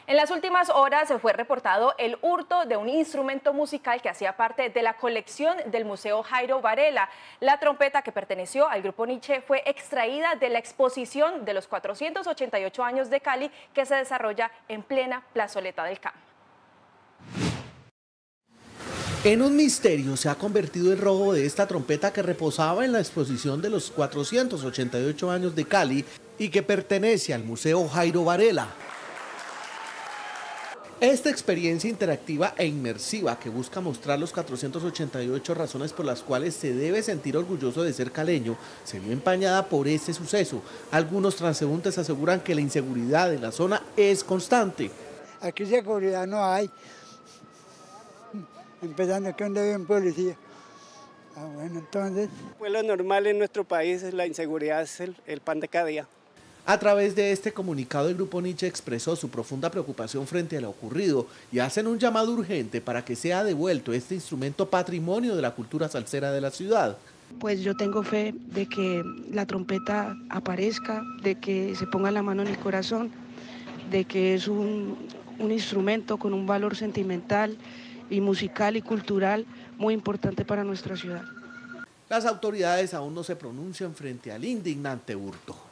En las últimas horas se fue reportado el hurto de un instrumento musical que hacía parte de la colección del Museo Jairo Varela. La trompeta que perteneció al grupo Nietzsche fue extraída de la exposición de los 488 años de Cali que se desarrolla en plena plazoleta del Camp. En un misterio se ha convertido el robo de esta trompeta que reposaba en la exposición de los 488 años de Cali y que pertenece al Museo Jairo Varela. Esta experiencia interactiva e inmersiva que busca mostrar los 488 razones por las cuales se debe sentir orgulloso de ser caleño, se vio empañada por este suceso. Algunos transeúntes aseguran que la inseguridad en la zona es constante. Aquí seguridad no hay, empezando que donde vive un policía. Bueno, entonces... Pues lo normal en nuestro país, la inseguridad es el pan de cada día. A través de este comunicado, el grupo Nietzsche expresó su profunda preocupación frente a lo ocurrido y hacen un llamado urgente para que sea devuelto este instrumento patrimonio de la cultura salsera de la ciudad. Pues yo tengo fe de que la trompeta aparezca, de que se ponga la mano en el corazón, de que es un instrumento con un valor sentimental y musical y cultural muy importante para nuestra ciudad. Las autoridades aún no se pronuncian frente al indignante hurto.